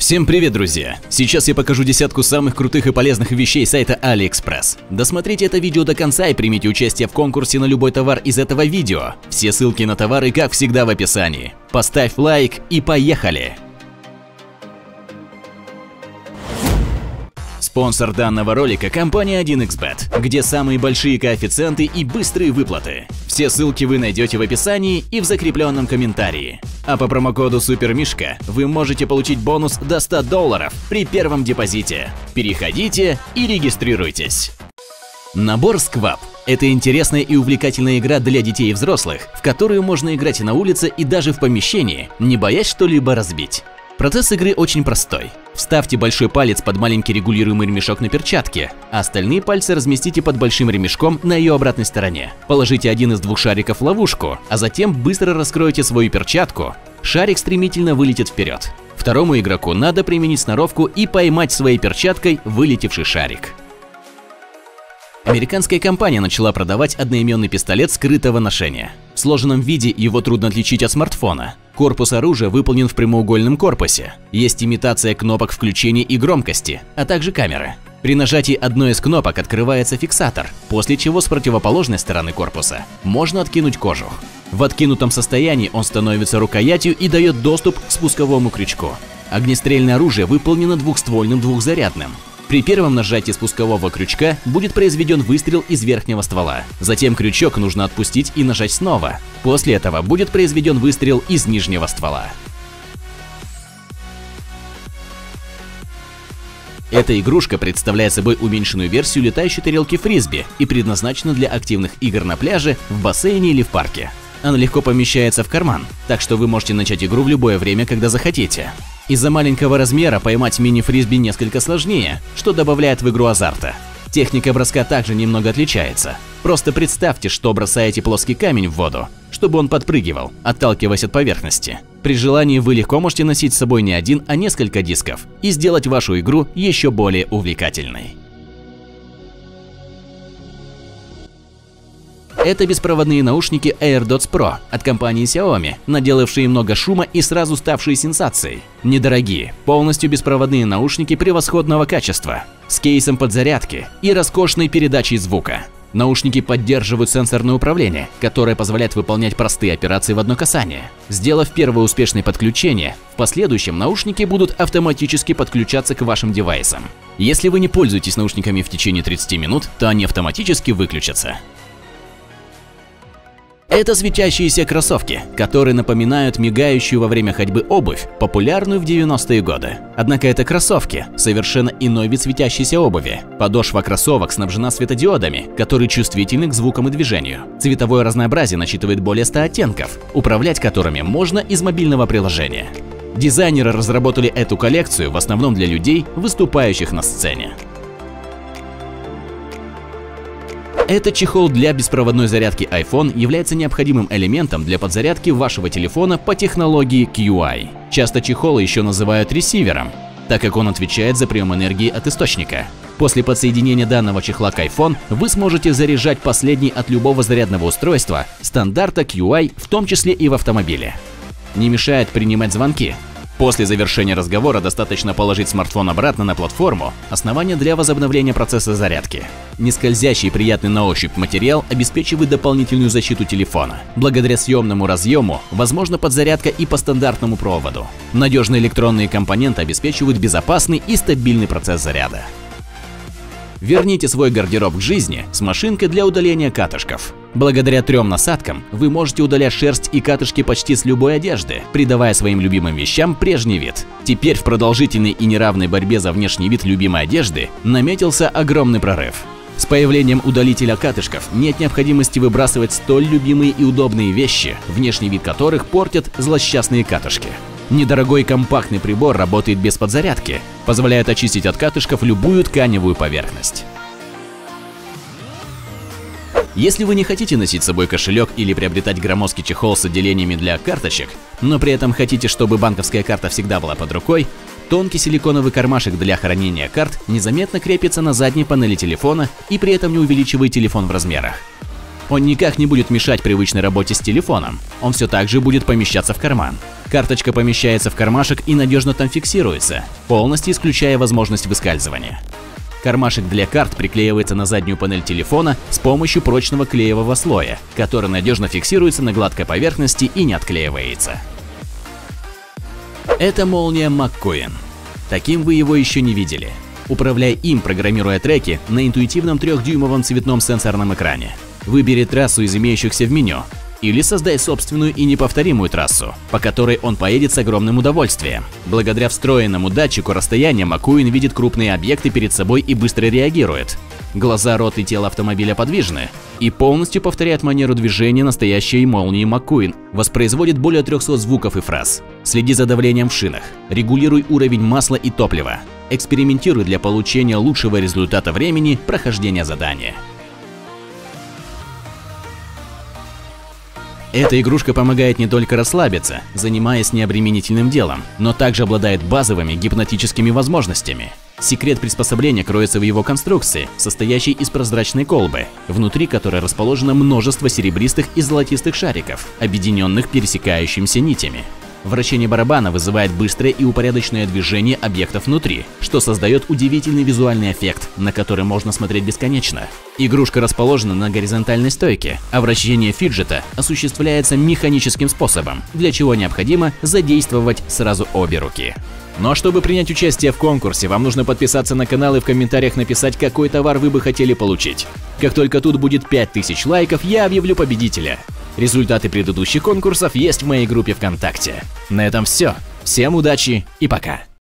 Всем привет, друзья! Сейчас я покажу десятку самых крутых и полезных вещей сайта AliExpress. Досмотрите это видео до конца и примите участие в конкурсе на любой товар из этого видео. Все ссылки на товары, как всегда, в описании. Поставь лайк и поехали! Спонсор данного ролика – компания 1xBet, где самые большие коэффициенты и быстрые выплаты. Все ссылки вы найдете в описании и в закрепленном комментарии. А по промокоду SUPERMISHKA вы можете получить бонус до $100 при первом депозите. Переходите и регистрируйтесь. Набор Squab – это интересная и увлекательная игра для детей и взрослых, в которую можно играть на улице и даже в помещении, не боясь что-либо разбить. Процесс игры очень простой. Вставьте большой палец под маленький регулируемый ремешок на перчатке, а остальные пальцы разместите под большим ремешком на ее обратной стороне. Положите один из двух шариков в ловушку, а затем быстро раскройте свою перчатку. Шарик стремительно вылетит вперед. Второму игроку надо применить сноровку и поймать своей перчаткой вылетевший шарик. Американская компания начала продавать одноименный пистолет скрытого ношения. В сложенном виде его трудно отличить от смартфона. Корпус оружия выполнен в прямоугольном корпусе. Есть имитация кнопок включения и громкости, а также камеры. При нажатии одной из кнопок открывается фиксатор, после чего с противоположной стороны корпуса можно откинуть кожух. В откинутом состоянии он становится рукоятью и дает доступ к спусковому крючку. Огнестрельное оружие выполнено двухствольным двухзарядным. При первом нажатии спускового крючка будет произведен выстрел из верхнего ствола. Затем крючок нужно отпустить и нажать снова. После этого будет произведен выстрел из нижнего ствола. Эта игрушка представляет собой уменьшенную версию летающей тарелки фрисби и предназначена для активных игр на пляже, в бассейне или в парке. Она легко помещается в карман, так что вы можете начать игру в любое время, когда захотите. Из-за маленького размера поймать мини-фрисби несколько сложнее, что добавляет в игру азарта. Техника броска также немного отличается. Просто представьте, что бросаете плоский камень в воду, чтобы он подпрыгивал, отталкиваясь от поверхности. При желании вы легко можете носить с собой не один, а несколько дисков и сделать вашу игру еще более увлекательной. Это беспроводные наушники AirDots Pro от компании Xiaomi, наделавшие много шума и сразу ставшие сенсацией. Недорогие, полностью беспроводные наушники превосходного качества, с кейсом подзарядки и роскошной передачей звука. Наушники поддерживают сенсорное управление, которое позволяет выполнять простые операции в одно касание. Сделав первое успешное подключение, в последующем наушники будут автоматически подключаться к вашим девайсам. Если вы не пользуетесь наушниками в течение 30 минут, то они автоматически выключатся. Это светящиеся кроссовки, которые напоминают мигающую во время ходьбы обувь, популярную в 90-е годы. Однако это кроссовки – совершенно иной вид светящейся обуви. Подошва кроссовок снабжена светодиодами, которые чувствительны к звукам и движению. Цветовое разнообразие насчитывает более 100 оттенков, управлять которыми можно из мобильного приложения. Дизайнеры разработали эту коллекцию в основном для людей, выступающих на сцене. Этот чехол для беспроводной зарядки iPhone является необходимым элементом для подзарядки вашего телефона по технологии QI. Часто чехол еще называют ресивером, так как он отвечает за прием энергии от источника. После подсоединения данного чехла к iPhone вы сможете заряжать последний от любого зарядного устройства стандарта QI, в том числе и в автомобиле. Не мешает принимать звонки. После завершения разговора достаточно положить смартфон обратно на платформу, основание для возобновления процесса зарядки. Нескользящий и приятный на ощупь материал обеспечивает дополнительную защиту телефона. Благодаря съемному разъему возможна подзарядка и по стандартному проводу. Надежные электронные компоненты обеспечивают безопасный и стабильный процесс заряда. Верните свой гардероб к жизни с машинкой для удаления катышков. Благодаря 3 насадкам вы можете удалять шерсть и катышки почти с любой одежды, придавая своим любимым вещам прежний вид. Теперь в продолжительной и неравной борьбе за внешний вид любимой одежды наметился огромный прорыв. С появлением удалителя катышков нет необходимости выбрасывать столь любимые и удобные вещи, внешний вид которых портят злосчастные катышки. Недорогой компактный прибор работает без подзарядки, позволяет очистить от катышков любую тканевую поверхность. Если вы не хотите носить с собой кошелек или приобретать громоздкий чехол с отделениями для карточек, но при этом хотите, чтобы банковская карта всегда была под рукой, тонкий силиконовый кармашек для хранения карт незаметно крепится на задней панели телефона и при этом не увеличивает телефон в размерах. Он никак не будет мешать привычной работе с телефоном, он все так же будет помещаться в карман. Карточка помещается в кармашек и надежно там фиксируется, полностью исключая возможность выскальзывания. Кармашек для карт приклеивается на заднюю панель телефона с помощью прочного клеевого слоя, который надежно фиксируется на гладкой поверхности и не отклеивается. Это молния McQueen. Таким вы его еще не видели. Управляй им, программируя треки на интуитивном 3-дюймовом цветном сенсорном экране. Выбери трассу из имеющихся в меню или создай собственную и неповторимую трассу, по которой он поедет с огромным удовольствием. Благодаря встроенному датчику расстояния McQueen видит крупные объекты перед собой и быстро реагирует. Глаза, рот и тело автомобиля подвижны и полностью повторяют манеру движения настоящей молнии McQueen, воспроизводит более 300 звуков и фраз. Следи за давлением в шинах, регулируй уровень масла и топлива, экспериментируй для получения лучшего результата времени прохождения задания. Эта игрушка помогает не только расслабиться, занимаясь необременительным делом, но также обладает базовыми гипнотическими возможностями. Секрет приспособления кроется в его конструкции, состоящей из прозрачной колбы, внутри которой расположено множество серебристых и золотистых шариков, объединенных пересекающимися нитями. Вращение барабана вызывает быстрое и упорядоченное движение объектов внутри, что создает удивительный визуальный эффект, на который можно смотреть бесконечно. Игрушка расположена на горизонтальной стойке, а вращение фиджета осуществляется механическим способом, для чего необходимо задействовать сразу обе руки. Ну а чтобы принять участие в конкурсе, вам нужно подписаться на канал и в комментариях написать, какой товар вы бы хотели получить. Как только тут будет 5000 лайков, я объявлю победителя. Результаты предыдущих конкурсов есть в моей группе ВКонтакте. На этом все. Всем удачи и пока!